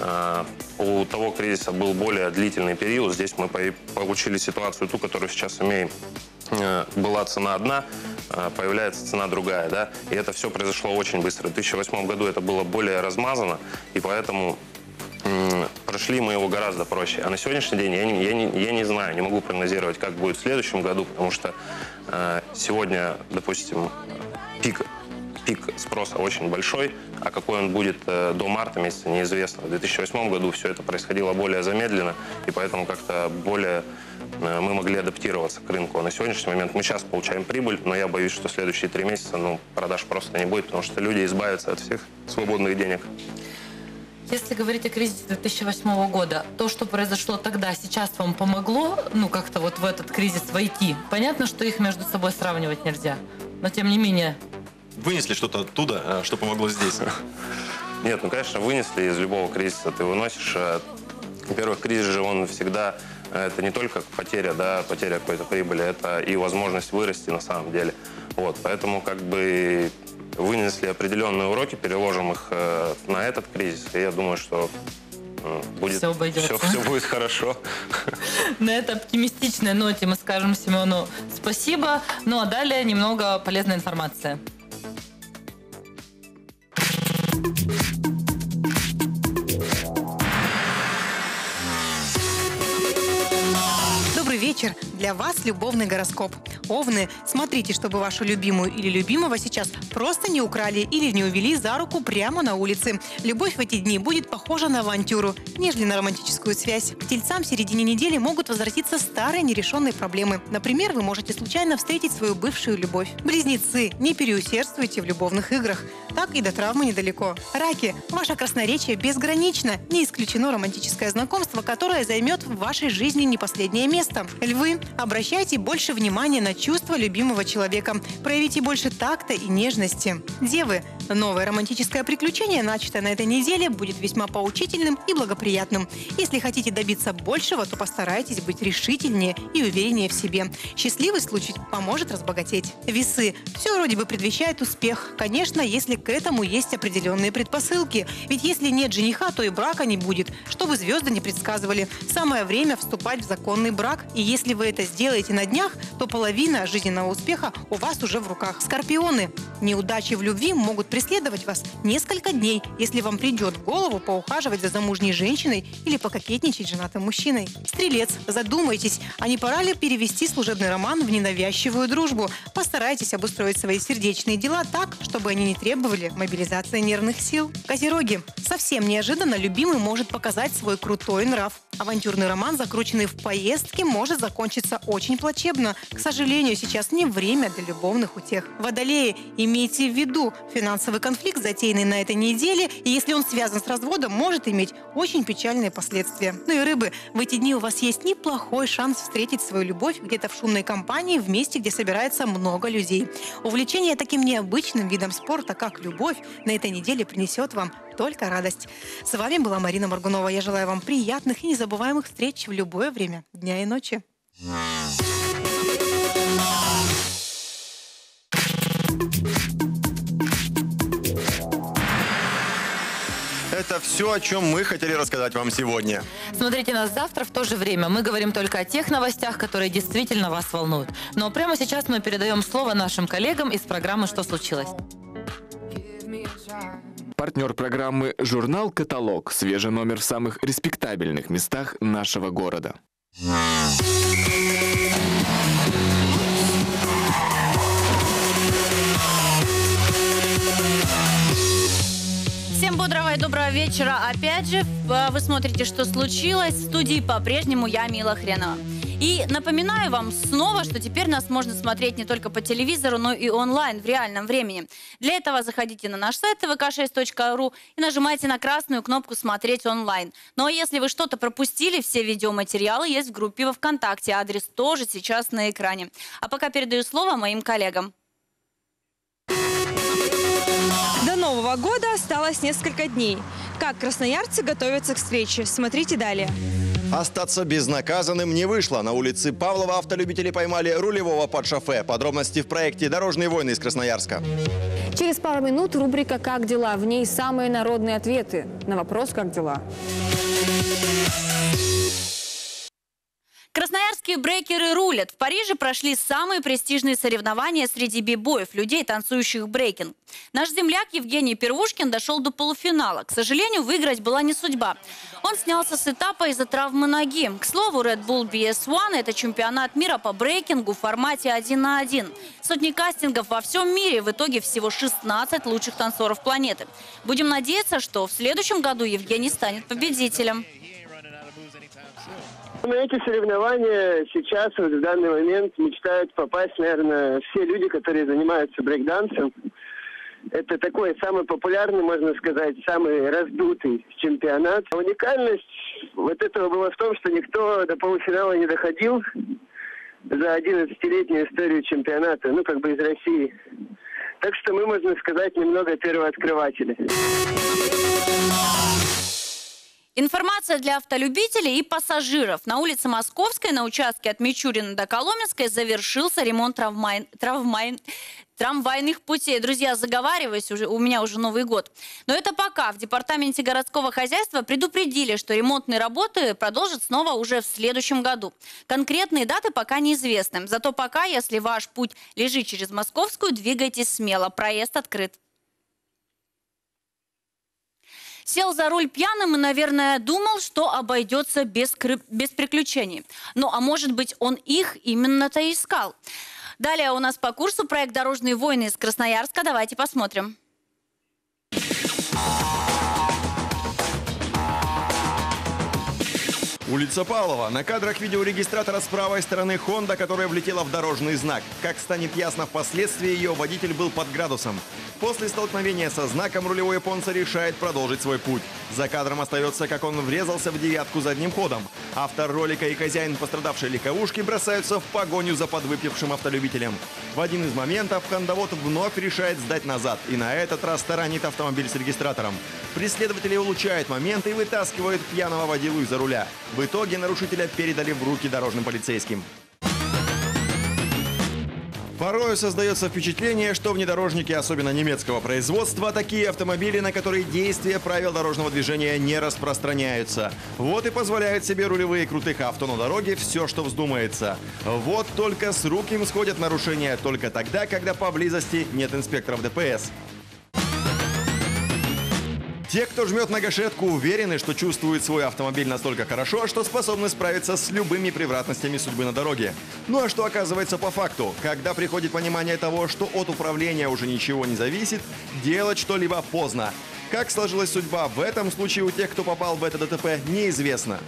У того кризиса был более длительный период. Здесь мы получили ситуацию ту, которую сейчас имеем. Была цена одна, появляется цена другая, да, и это все произошло очень быстро. В две тысячи восьмом году это было более размазано, и поэтому прошли мы его гораздо проще. А на сегодняшний день я не, я не, я не знаю, не могу прогнозировать, как будет в следующем году, потому что э, сегодня, допустим, пик, пик спроса очень большой, а какой он будет э, до марта месяца, неизвестно. В две тысячи восьмом году все это происходило более замедленно, и поэтому как-то более э, мы могли адаптироваться к рынку. А на сегодняшний момент мы сейчас получаем прибыль, но я боюсь, что следующие три месяца ну, продаж просто не будет, потому что люди избавятся от всех свободных денег. Если говорить о кризисе две тысячи восьмого года, то, что произошло тогда, сейчас вам помогло, ну, как-то вот в этот кризис войти? Понятно, что их между собой сравнивать нельзя, но тем не менее... Вынесли что-то оттуда, что помогло здесь? Нет, ну, конечно, вынесли из любого кризиса. Ты выносишь... Во-первых, кризис же, он всегда... Это не только потеря, да, потеря какой-то прибыли, это и возможность вырасти на самом деле. Вот, поэтому как бы... Вынесли определенные уроки, переложим их э, на этот кризис, и я думаю, что э, будет, все, все, все будет хорошо. На этой оптимистичной ноте мы скажем Семену спасибо. Ну а далее немного полезной информации. Добрый вечер. Для вас любовный гороскоп. Овны, смотрите, чтобы вашу любимую или любимого сейчас просто не украли или не увели за руку прямо на улице. Любовь в эти дни будет похожа на авантюру, нежели на романтическую связь. К тельцам в середине недели могут возвратиться старые нерешенные проблемы. Например, вы можете случайно встретить свою бывшую любовь. Близнецы, не переусердствуйте в любовных играх. Так и до травмы недалеко. Раки, ваше красноречие безгранично. Не исключено романтическое знакомство, которое займет в вашей жизни не последнее место. Львы, обращайте больше внимания на чувства любимого человека. Проявите больше такта и нежности. Девы, новое романтическое приключение, начатое на этой неделе, будет весьма поучительным и благоприятным. Если хотите добиться большего, то постарайтесь быть решительнее и увереннее в себе. Счастливый случай поможет разбогатеть. Весы, все вроде бы предвещает успех. Конечно, если к этому есть определенные предпосылки. Ведь если нет жениха, то и брака не будет. Что бы звезды не предсказывали. Самое время вступать в законный брак. И если вы это сделаете на днях, то половина жизненного успеха у вас уже в руках. Скорпионы. Неудачи в любви могут преследовать вас несколько дней, если вам придет в голову поухаживать за замужней женщиной или пококетничать с женатым мужчиной. Стрелец. Задумайтесь, а не пора ли перевести служебный роман в ненавязчивую дружбу? Постарайтесь обустроить свои сердечные дела так, чтобы они не требовали мобилизации нервных сил. Козероги. Совсем неожиданно любимый может показать свой крутой нрав. Авантюрный роман, закрученный в поездке, может закончиться очень плачевно. К сожалению, сейчас не время для любовных утех. Водолеи, имейте в виду, финансовый конфликт, затеянный на этой неделе, и если он связан с разводом, может иметь очень печальные последствия. Ну и рыбы, в эти дни у вас есть неплохой шанс встретить свою любовь где-то в шумной компании, в месте, где собирается много людей. Увлечение таким необычным видом спорта, как любовь, на этой неделе принесет вам только радость. С вами была Марина Моргунова. Я желаю вам приятных и незабываемых встреч в любое время дня и ночи. Это все, о чем мы хотели рассказать вам сегодня. Смотрите нас завтра в то же время. Мы говорим только о тех новостях, которые действительно вас волнуют. Но прямо сейчас мы передаем слово нашим коллегам из программы «Что случилось?». Партнер программы «Журнал Каталог». Свежий номер в самых респектабельных местах нашего города. Всем бодрого и доброго вечера. Опять же, вы смотрите, что случилось. В студии по-прежнему я, Мила Хренова. И напоминаю вам снова, что теперь нас можно смотреть не только по телевизору, но и онлайн в реальном времени. Для этого заходите на наш сайт тэ вэ ка шесть точка ру и нажимайте на красную кнопку «Смотреть онлайн». Ну а если вы что-то пропустили, все видеоматериалы есть в группе во ВКонтакте. Адрес тоже сейчас на экране. А пока передаю слово моим коллегам. До Нового года осталось несколько дней. Как красноярцы готовятся к встрече? Смотрите далее. Остаться безнаказанным не вышло. На улице Павлова автолюбители поймали рулевого под шофе. Подробности в проекте «Дорожные войны» из Красноярска. Через пару минут рубрика «Как дела?». В ней самые народные ответы на вопрос «Как дела?». Красноярские брейкеры рулят. В Париже прошли самые престижные соревнования среди бибоев, людей, танцующих брейкинг. Наш земляк Евгений Первушкин дошел до полуфинала. К сожалению, выиграть была не судьба. Он снялся с этапа из-за травмы ноги. К слову, Red Bull би эс один – это чемпионат мира по брейкингу в формате один на один. Сотни кастингов во всем мире, в итоге всего шестнадцать лучших танцоров планеты. Будем надеяться, что в следующем году Евгений станет победителем. На эти соревнования сейчас, вот в данный момент, мечтают попасть, наверное, все люди, которые занимаются брейкдансом. Это такой самый популярный, можно сказать, самый раздутый чемпионат. Уникальность вот этого была в том, что никто до полуфинала не доходил за одиннадцатилетнюю историю чемпионата, ну, как бы из России. Так что мы, можно сказать, немного первооткрыватели. Информация для автолюбителей и пассажиров. На улице Московской, на участке от Мичурина до Коломенской, завершился ремонт трамвай... Трамвай... трамвайных путей. Друзья, заговариваюсь, уже, у меня уже Новый год. Но это пока. В департаменте городского хозяйства предупредили, что ремонтные работы продолжат снова уже в следующем году. Конкретные даты пока неизвестны. Зато пока, если ваш путь лежит через Московскую, двигайтесь смело. Проезд открыт. Сел за руль пьяным и, наверное, думал, что обойдется без, без приключений. Ну, а может быть, он их именно-то и искал. Далее у нас по курсу проект «Дорожные войны» из Красноярска. Давайте посмотрим. Улица Павлова. На кадрах видеорегистратора с правой стороны Honda, которая влетела в дорожный знак. Как станет ясно впоследствии, ее водитель был под градусом. После столкновения со знаком рулевой японца решает продолжить свой путь. За кадром остается, как он врезался в девятку задним ходом. Автор ролика и хозяин пострадавшей легковушки бросаются в погоню за подвыпившим автолюбителем. В один из моментов хондовод вновь решает сдать назад. И на этот раз таранит автомобиль с регистратором. Преследователи улучшают момент и вытаскивают пьяного водилу из-за руля. В итоге нарушителя передали в руки дорожным полицейским. Порою создается впечатление, что внедорожники, особенно немецкого производства, такие автомобили, на которые действия правил дорожного движения не распространяются. Вот и позволяют себе рулевые крутых авто на дороге все, что вздумается. Вот только с рук им сходят нарушения только тогда, когда поблизости нет инспекторов дэ пэ эс. Те, кто жмет на гашетку, уверены, что чувствуют свой автомобиль настолько хорошо, что способны справиться с любыми превратностями судьбы на дороге. Ну а что оказывается по факту? Когда приходит понимание того, что от управления уже ничего не зависит, делать что-либо поздно. Как сложилась судьба в этом случае у тех, кто попал в это дэ тэ пэ, неизвестно.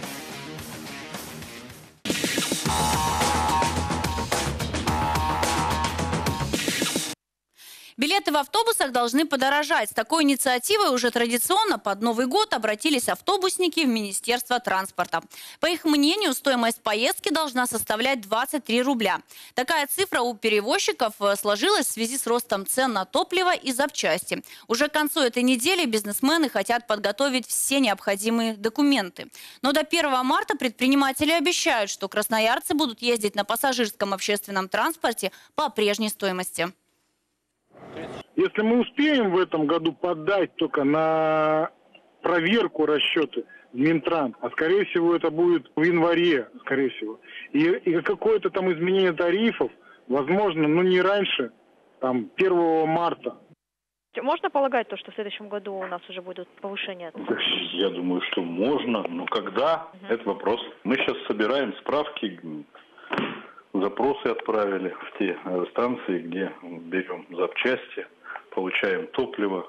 Билеты в автобусах должны подорожать. С такой инициативой уже традиционно под Новый год обратились автобусники в Министерство транспорта. По их мнению, стоимость поездки должна составлять двадцать три рубля. Такая цифра у перевозчиков сложилась в связи с ростом цен на топливо и запчасти. Уже к концу этой недели бизнесмены хотят подготовить все необходимые документы. Но до первого марта предприниматели обещают, что красноярцы будут ездить на пассажирском общественном транспорте по прежней стоимости. Если мы успеем в этом году подать только на проверку расчеты в Минтранс, а скорее всего это будет в январе, скорее всего, и, и какое-то там изменение тарифов, возможно, но не раньше, там, первого марта. Можно полагать то, что в следующем году у нас уже будут повышения? Я думаю, что можно, но когда, угу. это вопрос. Мы сейчас собираем справки, запросы отправили в те станции, где берем запчасти, получаем топливо.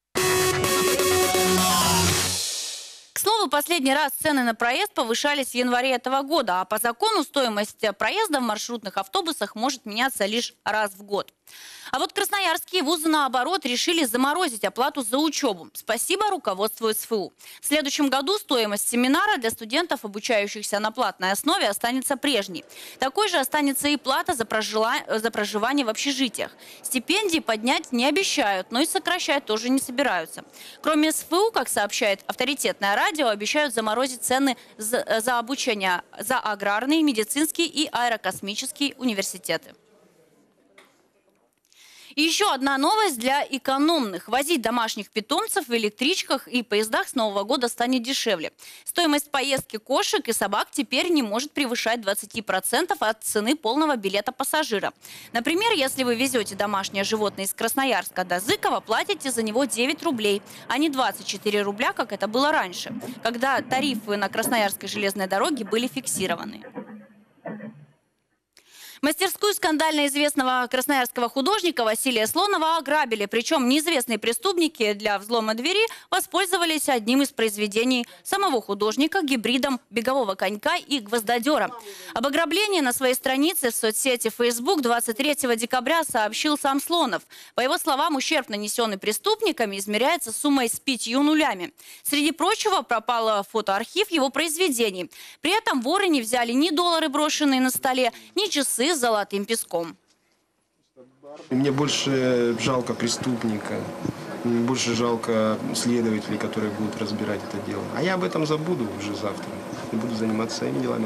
К слову, последний раз цены на проезд повышались в январе этого года, а по закону стоимость проезда в маршрутных автобусах может меняться лишь раз в год. А вот красноярские вузы, наоборот, решили заморозить оплату за учебу. Спасибо руководству СФУ. В следующем году стоимость семинара для студентов, обучающихся на платной основе, останется прежней. Такой же останется и плата за, прожила... за проживание в общежитиях. Стипендии поднять не обещают, но и сокращать тоже не собираются. Кроме СФУ, как сообщает авторитетное радио, обещают заморозить цены за, за обучение за аграрные, медицинские и аэрокосмические университеты. И еще одна новость для экономных. Возить домашних питомцев в электричках и поездах с Нового года станет дешевле. Стоимость поездки кошек и собак теперь не может превышать двадцати процентов от цены полного билета пассажира. Например, если вы везете домашнее животное из Красноярска до Зыкова, платите за него девять рублей, а не двадцать четыре рубля, как это было раньше, когда тарифы на Красноярской железной дороге были фиксированы. Мастерскую скандально известного красноярского художника Василия Слонова ограбили. Причем неизвестные преступники для взлома двери воспользовались одним из произведений самого художника, гибридом бегового конька и гвоздодера. Об ограблении на своей странице в соцсети Facebook двадцать третьего декабря сообщил сам Слонов. По его словам, ущерб, нанесенный преступниками, измеряется суммой с пятью нулями. Среди прочего пропал фотоархив его произведений. При этом воры не взяли ни доллары, брошенные на столе, ни часы с золотым песком. Мне больше жалко преступника, мне больше жалко следователей, которые будут разбирать это дело. А я об этом забуду уже завтра и буду заниматься своими делами.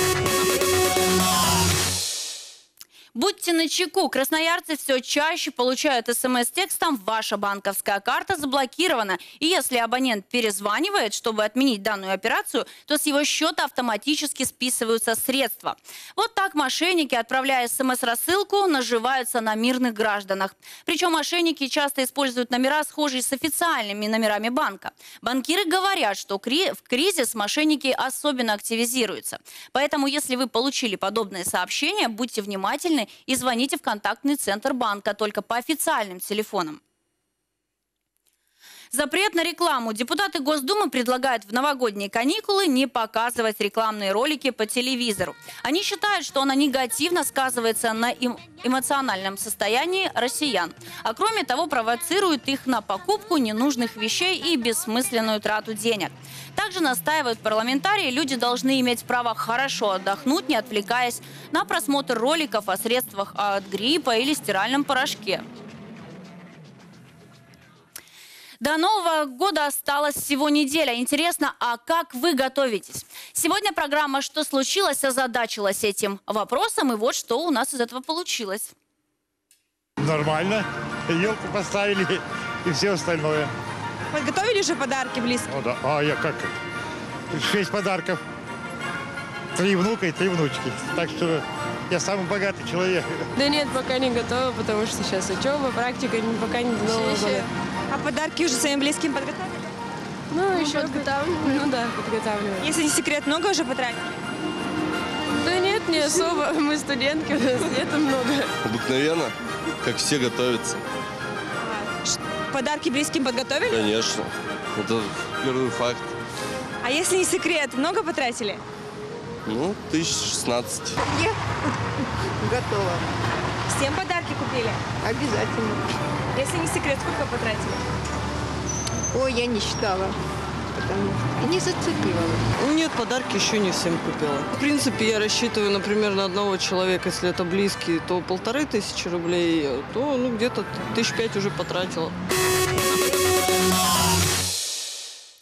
Будьте начеку. Красноярцы все чаще получают смс с текстом «Ваша банковская карта заблокирована». И если абонент перезванивает, чтобы отменить данную операцию, то с его счета автоматически списываются средства. Вот так мошенники, отправляя смс-рассылку, наживаются на мирных гражданах. Причем мошенники часто используют номера, схожие с официальными номерами банка. Банкиры говорят, что в кризис мошенники особенно активизируются. Поэтому, если вы получили подобное сообщение, будьте внимательны и звоните в контактный центр банка только по официальным телефонам. Запрет на рекламу. Депутаты Госдумы предлагают в новогодние каникулы не показывать рекламные ролики по телевизору. Они считают, что она негативно сказывается на эмоциональном состоянии россиян. А кроме того, провоцирует их на покупку ненужных вещей и бессмысленную трату денег. Также настаивают парламентарии, люди должны иметь право хорошо отдохнуть, не отвлекаясь на просмотр роликов о средствах от гриппа или стиральном порошке. До Нового года осталась всего неделя. Интересно, а как вы готовитесь? Сегодня программа «Что случилось?» озадачилась этим вопросом, и вот что у нас из этого получилось. Нормально. Елку поставили и все остальное. Подготовили же подарки близко? О, да. А я как? Шесть подарков. Три внука и три внучки. Так что я самый богатый человек. Да нет, пока не готова, потому что сейчас учеба, практика, пока не до Нового года. А подарки уже своим близким подготовили? Ну, ну еще подготавливаю. Ну да, подготавливаю. Если не секрет, много уже потратили? Да нет, не особо. Мы студентки, у нас нет много. Обыкновенно, как все готовятся. А, подарки близким подготовили? Конечно. Это первый факт. А если не секрет, много потратили? Ну, тысяч шестнадцать. Я готова. Всем подарки купили? Обязательно. Если не секрет, сколько потратили? Ой, я не считала, потому что не зацепила. Нет, подарки еще не всем купила. В принципе, я рассчитываю, например, на одного человека, если это близкий, то полторы тысячи рублей, то ну, где-то тысяч пять уже потратила.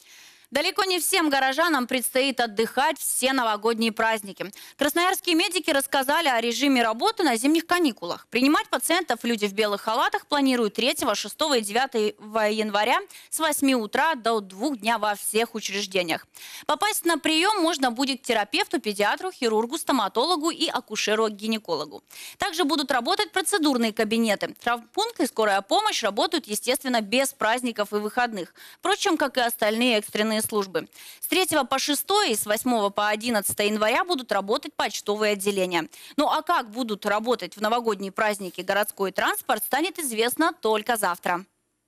Далеко не всем горожанам предстоит отдыхать все новогодние праздники. Красноярские медики рассказали о режиме работы на зимних каникулах. Принимать пациентов люди в белых халатах планируют третьего, шестого и девятого января с восьми утра до двух дня во всех учреждениях. Попасть на прием можно будет к терапевту, педиатру, хирургу, стоматологу и акушеру-гинекологу. Также будут работать процедурные кабинеты. Травмпункты и скорая помощь работают, естественно, без праздников и выходных. Впрочем, как и остальные экстренные службы. С третьего по шестое и с восьмого по одиннадцатое января будут работать почтовые отделения. Ну а как будут работать в новогодние праздники городской транспорт, станет известно только завтра.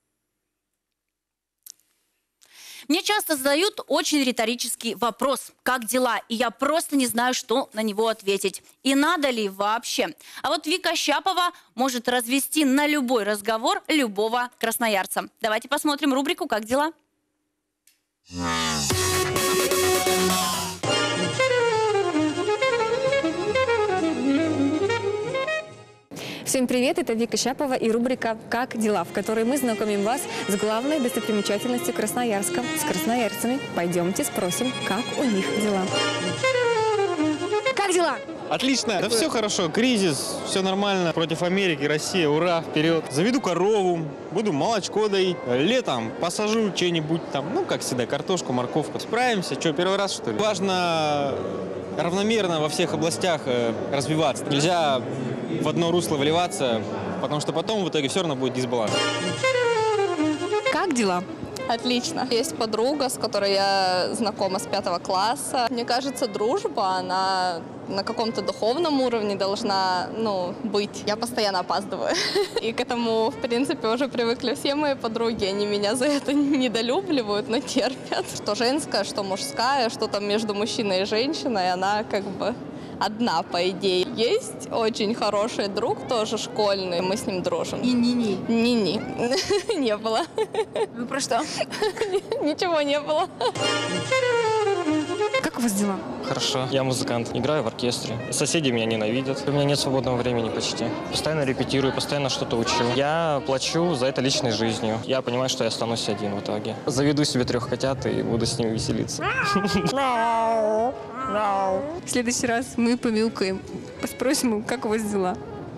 Мне часто задают очень риторический вопрос: как дела? И я просто не знаю, что на него ответить. И надо ли вообще? А вот Вика Щапова может развести на любой разговор любого красноярца. Давайте посмотрим рубрику «Как дела?». Всем привет, это Вика Щапова и рубрика «Как дела?», в которой мы знакомим вас с главной достопримечательностью Красноярска, с красноярцами. Пойдемте спросим, как у них дела. Как дела? Отлично. Да все хорошо. Кризис, все нормально. Против Америки, Россия, ура, вперед. Заведу корову, буду молочко доить. Летом посажу что-нибудь там, ну, как всегда, картошку, морковку. Справимся. Что, первый раз, что ли? Важно равномерно во всех областях развиваться. Нельзя в одно русло вливаться, потому что потом в итоге все равно будет дисбаланс. Как дела? Отлично. Есть подруга, с которой я знакома с пятого класса. Мне кажется, дружба, она на каком-то духовном уровне должна, ну, быть. Я постоянно опаздываю. И к этому, в принципе, уже привыкли все мои подруги. Они меня за это недолюбливают, но терпят. Что женская, что мужская, что там между мужчиной и женщиной, она как бы одна, по идее. Есть очень хороший друг, тоже школьный, мы с ним дружим. И Нини? Нини. Не было. Вы про что? Ничего не было. Как у вас дела? Хорошо. Я музыкант, играю в оркестре. Соседи меня ненавидят. У меня нет свободного времени почти. Постоянно репетирую, постоянно что-то учу. Я плачу за это личной жизнью. Я понимаю, что я останусь один в итоге. Заведу себе трех котят и буду с ними веселиться. В следующий раз мы помилкаем. Спросим, как у вас дела.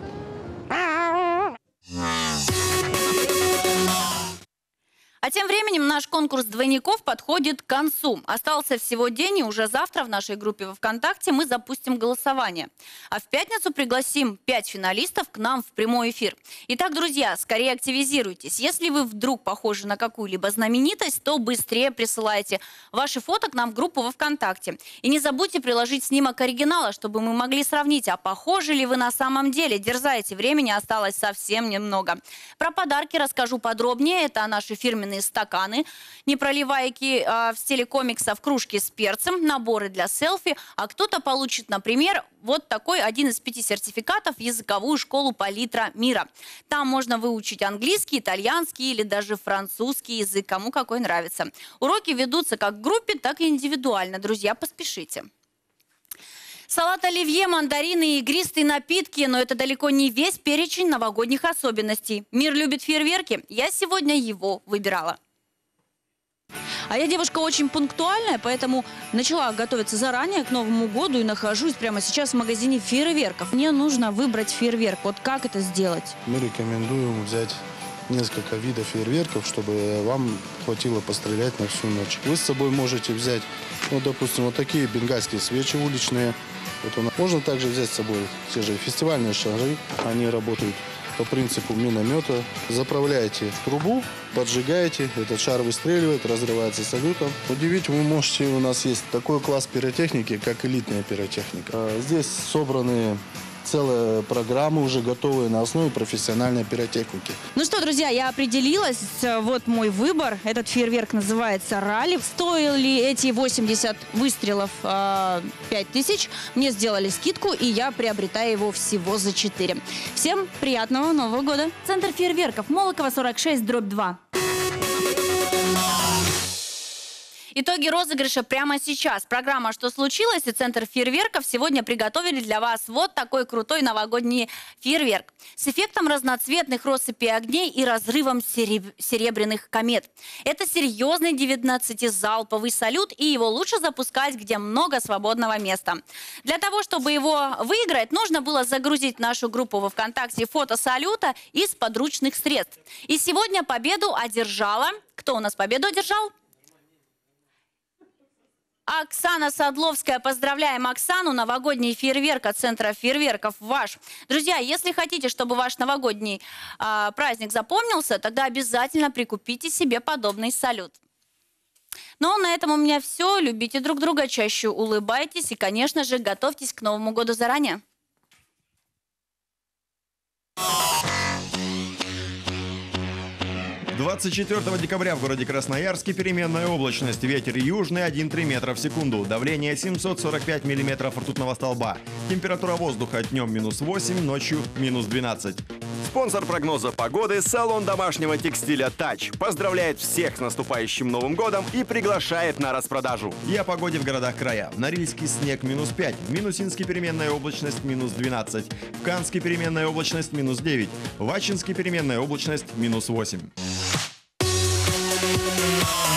А тем временем наш конкурс двойников подходит к концу. Остался всего день, и уже завтра в нашей группе во ВКонтакте мы запустим голосование. А в пятницу пригласим пять финалистов к нам в прямой эфир. Итак, друзья, скорее активизируйтесь. Если вы вдруг похожи на какую-либо знаменитость, то быстрее присылайте ваши фото к нам в группу во ВКонтакте. И не забудьте приложить снимок оригинала, чтобы мы могли сравнить, а похожи ли вы на самом деле. Дерзайте, времени осталось совсем немного. Про подарки расскажу подробнее. Это наши фирменные стаканы, непроливайки э, в стиле комиксов, кружки с перцем, наборы для селфи, а кто-то получит, например, вот такой один из пяти сертификатов в языковую школу «Палитра мира». Там можно выучить английский, итальянский или даже французский язык, кому какой нравится. Уроки ведутся как в группе, так и индивидуально. Друзья, поспешите. Салат оливье, мандарины и игристые напитки, но это далеко не весь перечень новогодних особенностей. Мир любит фейерверки, я сегодня его выбирала. А я девушка очень пунктуальная, поэтому начала готовиться заранее к Новому году и нахожусь прямо сейчас в магазине фейерверков. Мне нужно выбрать фейерверк. Вот как это сделать? Мы рекомендуем взять несколько видов фейерверков, чтобы вам хватило пострелять на всю ночь. Вы с собой можете взять, ну, допустим, вот такие бенгальские свечи уличные. Вот у нас. Можно также взять с собой те же фестивальные шары. Они работают по принципу миномета. Заправляете в трубу, поджигаете, этот шар выстреливает, разрывается салютом. Удивить вы можете, у нас есть такой класс пиротехники, как элитная пиротехника. Здесь собраны целая программа, уже готовая на основе профессиональной пиротехники. Ну что, друзья, я определилась. Вот мой выбор. Этот фейерверк называется «Ралли». Стоили эти восемьдесят выстрелов э, пять тысяч. Мне сделали скидку, и я приобретаю его всего за четыре. Всем приятного Нового года. Центр фейерверков. Молокова, сорок шесть, дробь два. Итоги розыгрыша прямо сейчас. Программа «Что случилось?» и Центр фейерверков сегодня приготовили для вас вот такой крутой новогодний фейерверк с эффектом разноцветных россыпей огней и разрывом сереб- серебряных комет. Это серьезный девятнадцатизалповый салют, и его лучше запускать, где много свободного места. Для того, чтобы его выиграть, нужно было загрузить в нашу группу во ВКонтакте фото салюта из подручных средств. И сегодня победу одержала... Кто у нас победу одержал? Оксана Садловская. Поздравляем Оксану. Новогодний фейерверк от Центра фейерверков ваш. Друзья, если хотите, чтобы ваш новогодний э, праздник запомнился, тогда обязательно прикупите себе подобный салют. Ну, на этом у меня все. Любите друг друга, чаще улыбайтесь и, конечно же, готовьтесь к Новому году заранее. двадцать четвёртого декабря в городе Красноярске переменная облачность. Ветер южный один и три метра в секунду. Давление семьсот сорок пять миллиметров ртутного столба. Температура воздуха днем минус восемь, ночью минус двенадцать. Спонсор прогноза погоды – салон домашнего текстиля «Тач». Поздравляет всех с наступающим Новым годом и приглашает на распродажу. И о погоде в городах края. В Норильске снег минус пять, в Минусинске переменная облачность минус двенадцать, в Канске переменная облачность минус девять, в Ачинске переменная облачность минус восемь.